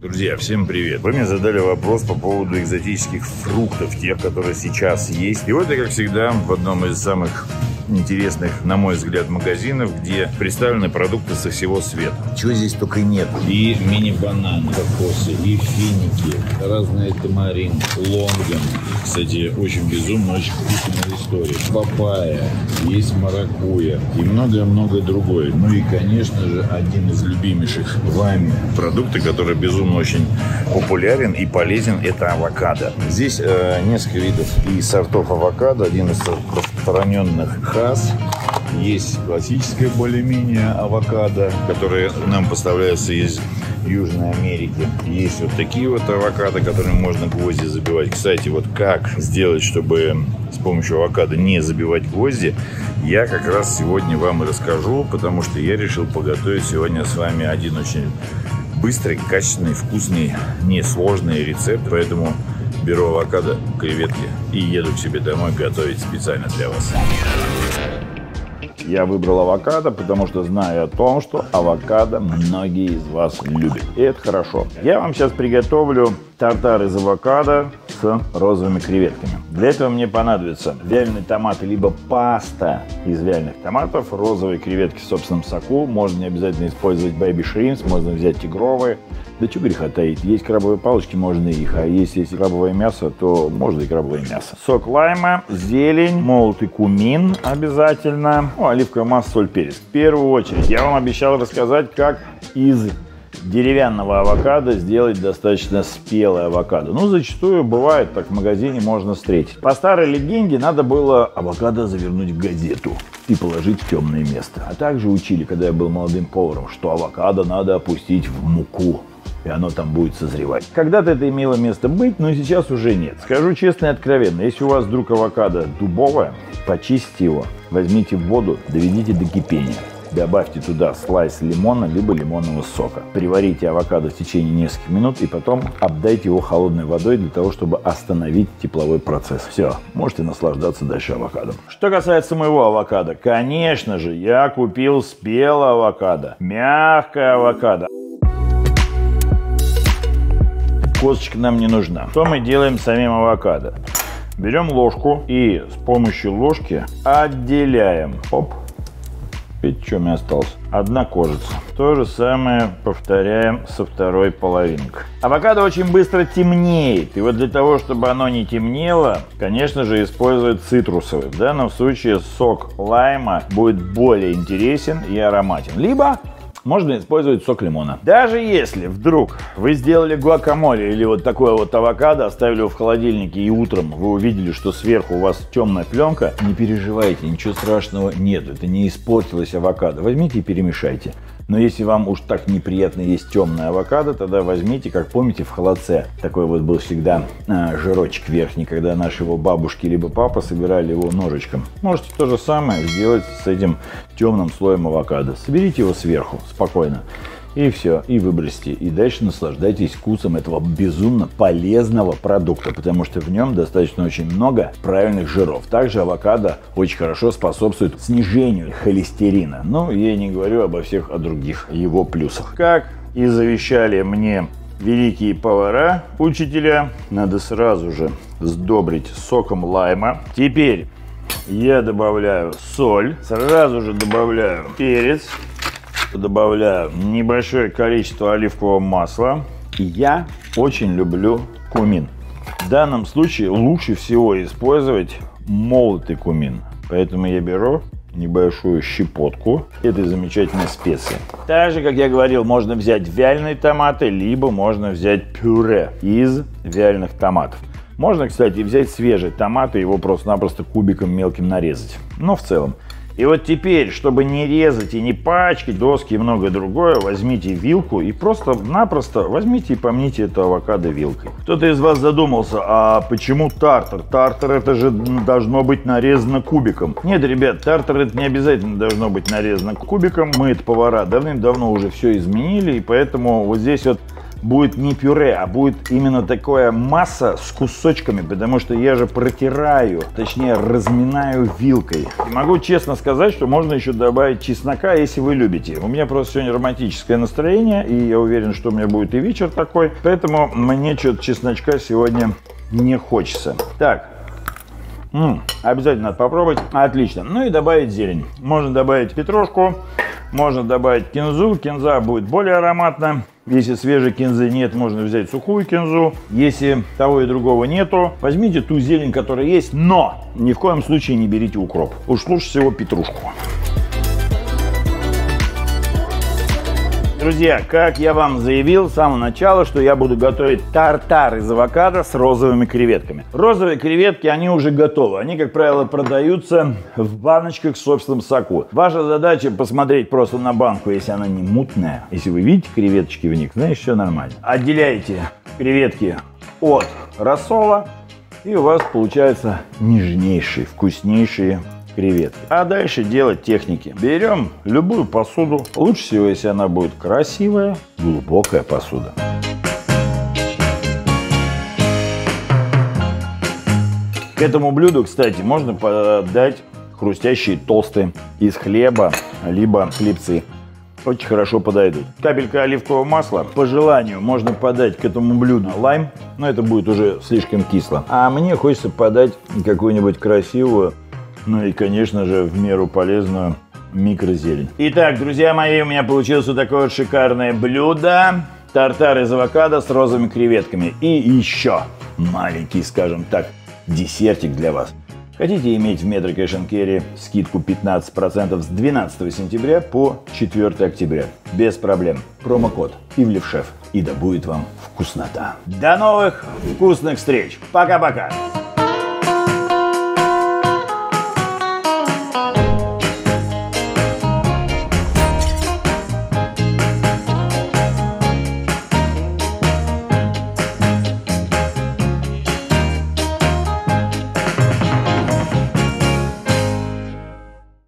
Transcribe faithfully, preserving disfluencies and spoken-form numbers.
Друзья, всем привет! Вы мне задали вопрос по поводу экзотических фруктов, тех, которые сейчас есть. И вот я, как всегда, в одном из самых интересных, на мой взгляд, магазинов, где представлены продукты со всего света. Чего здесь только и нет. И мини-бананы, кокосы, и финики, разные тамарин, лонган. Кстати, очень безумно, очень вкусная история. Папайя, есть маракуйя и многое-многое другое. Ну и, конечно же, один из любимейших вами продуктов, который безумно очень популярен и полезен, это авокадо. Здесь э, несколько видов и сортов авокадо. Один из распространенных хас. Есть классическое более-менее авокадо, которые нам поставляются из Южной Америки. Есть вот такие вот авокадо, которыми можно гвозди забивать. Кстати, вот как сделать, чтобы с помощью авокадо не забивать гвозди, я как раз сегодня вам и расскажу, потому что я решил подготовить сегодня с вами один очень быстрый, качественный, вкусный, несложный рецепт. Поэтому беру авокадо, креветки и еду к себе домой готовить специально для вас. Я выбрал авокадо, потому что знаю о том, что авокадо многие из вас любят. И это хорошо. Я вам сейчас приготовлю тартар из авокадо с розовыми креветками. Для этого мне понадобятся вяленые томаты, либо паста из вяленых томатов, розовые креветки в собственном соку. Можно не обязательно использовать baby shrimps, можно взять тигровые. Да что греха таить, есть крабовые палочки, можно их, а если есть крабовое мясо, то можно и крабовое мясо. Сок лайма, зелень, молотый кумин обязательно, ну, оливковое масло, соль, перец. В первую очередь я вам обещал рассказать, как из деревянного авокадо сделать достаточно спелый авокадо. Ну, зачастую бывает, так в магазине можно встретить. По старой легенде надо было авокадо завернуть в газету и положить в темное место. А также учили, когда я был молодым поваром, что авокадо надо опустить в муку, и оно там будет созревать. Когда-то это имело место быть, но сейчас уже нет. Скажу честно и откровенно, если у вас вдруг авокадо дубовое, почистите его, возьмите в воду, доведите до кипения. Добавьте туда слайс лимона, либо лимонного сока. Приварите авокадо в течение нескольких минут и потом обдайте его холодной водой для того, чтобы остановить тепловой процесс. Все, можете наслаждаться дальше авокадо. Что касается моего авокадо, конечно же, я купил спелое авокадо, мягкое авокадо. Косточка нам не нужна. Что мы делаем с самим авокадо? Берем ложку и с помощью ложки отделяем. Оп. Видите, что у меня осталось? Одна кожица. То же самое повторяем со второй половинкой. Авокадо очень быстро темнеет. И вот для того, чтобы оно не темнело, конечно же, используют цитрусовый. В данном случае сок лайма будет более интересен и ароматен. Либо можно использовать сок лимона. Даже если вдруг вы сделали гуакамоле или вот такое вот авокадо, оставили его в холодильнике и утром вы увидели, что сверху у вас темная пленка, не переживайте, ничего страшного нет, это не испортилось авокадо. Возьмите и перемешайте. Но если вам уж так неприятно есть темное авокадо, тогда возьмите, как помните, в холодце. Такой вот был всегда а, жирочек верхний, когда наши его бабушки либо папа собирали его ножичком. Можете то же самое сделать с этим темным слоем авокадо. Соберите его сверху спокойно. И все, и выбросьте. И дальше наслаждайтесь вкусом этого безумно полезного продукта, потому что в нем достаточно очень много правильных жиров. Также авокадо очень хорошо способствует снижению холестерина. Ну, я не говорю обо всех о других его плюсах. Как и завещали мне великие повара, учителя, надо сразу же сдобрить соком лайма. Теперь я добавляю соль, сразу же добавляю перец. Добавляю небольшое количество оливкового масла. И я очень люблю кумин. В данном случае лучше всего использовать молотый кумин. Поэтому я беру небольшую щепотку этой замечательной специи. Так же, как я говорил, можно взять вяленые томаты, либо можно взять пюре из вяленых томатов. Можно, кстати, взять свежие томаты, его просто-напросто кубиком мелким нарезать. Но в целом. И вот теперь, чтобы не резать и не пачкать доски и многое другое, возьмите вилку и просто-напросто возьмите и помните это авокадо вилкой. Кто-то из вас задумался, а почему тартар? Тартар это же должно быть нарезано кубиком. Нет, ребят, тартар это не обязательно должно быть нарезано кубиком. Мы, это повара, давным-давно уже все изменили, и поэтому вот здесь вот будет не пюре, а будет именно такая масса с кусочками, потому что я же протираю, точнее разминаю вилкой. И могу честно сказать, что можно еще добавить чеснока, если вы любите. У меня просто сегодня романтическое настроение, и я уверен, что у меня будет и вечер такой, поэтому мне что-то чесночка сегодня не хочется. Так. М-м, обязательно надо попробовать. Отлично. Ну и добавить зелень. Можно добавить петрушку, можно добавить кинзу. Кинза будет более ароматна. Если свежей кинзы нет, можно взять сухую кинзу. Если того и другого нету, возьмите ту зелень, которая есть, но ни в коем случае не берите укроп. Уж лучше всего петрушку. Друзья, как я вам заявил с самого начала, что я буду готовить тартар из авокадо с розовыми креветками. Розовые креветки, они уже готовы. Они, как правило, продаются в баночках в собственном соку. Ваша задача посмотреть просто на банку, если она не мутная. Если вы видите креветочки в них, значит, все нормально. Отделяете креветки от рассола, и у вас получаются нежнейшие, вкуснейшие креветки. А дальше делать техники. Берем любую посуду. Лучше всего, если она будет красивая, глубокая посуда. К этому блюду, кстати, можно подать хрустящие тосты из хлеба, либо хлебцы. Очень хорошо подойдут. Капелька оливкового масла. По желанию можно подать к этому блюду лайм, но это будет уже слишком кисло. А мне хочется подать какую-нибудь красивую, ну и, конечно же, в меру полезную микрозелень. Итак, друзья мои, у меня получилось вот такое вот шикарное блюдо. Тартар из авокадо с розовыми креветками. И еще маленький, скажем так, десертик для вас. Хотите иметь в Metro Cash and Carry скидку пятнадцать процентов с двенадцатого сентября по четвёртое октября? Без проблем. Промокод Ивлев Шеф. И да будет вам вкуснота. До новых вкусных встреч. Пока-пока.